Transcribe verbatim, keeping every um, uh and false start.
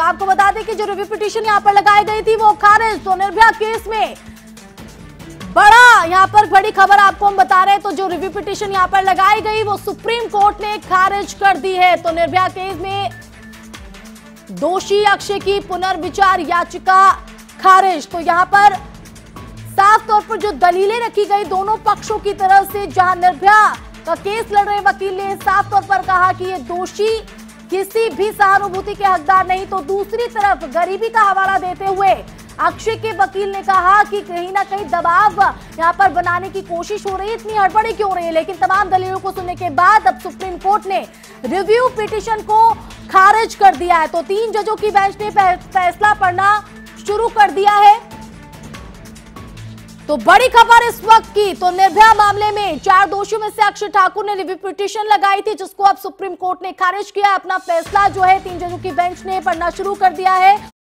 आपको बता दें कि जो रिव्यू पिटीशन यहां पर लगाई गई थी वो खारिज। तो निर्भया केस में बड़ा यहां पर बड़ी खबर आपको हम बता रहे हैं। तो जो रिव्यू पिटीशन यहां पर लगाई गई वो सुप्रीम कोर्ट ने खारिज कर दी है। तो निर्भया केस में दोषी अक्षय की पुनर्विचार याचिका खारिज। तो यहां पर साफ तौर पर जो दलीलें रखी गई दोनों पक्षों की तरफ से, जहां निर्भया का केस लड़ रहे वकील ने साफ तौर पर कहा कि ये दोषी किसी भी सहानुभूति के हकदार नहीं, तो दूसरी तरफ गरीबी का हवाला देते हुए अक्षय के वकील ने कहा कि कहीं ना कहीं दबाव यहां पर बनाने की कोशिश हो रही है, इतनी हड़बड़ी क्यों हो रही है। लेकिन तमाम दलीलों को सुनने के बाद अब सुप्रीम कोर्ट ने रिव्यू पिटीशन को खारिज कर दिया है। तो तीन जजों की बेंच ने फैसला पढ़ना शुरू कर दिया है। तो बड़ी खबर इस वक्त की, तो निर्भया मामले में चार दोषियों में से अक्षय ठाकुर ने रिव्यू पिटीशन लगाई थी, जिसको अब सुप्रीम कोर्ट ने खारिज किया। अपना फैसला जो है तीन जजों की बेंच ने पढ़ना शुरू कर दिया है।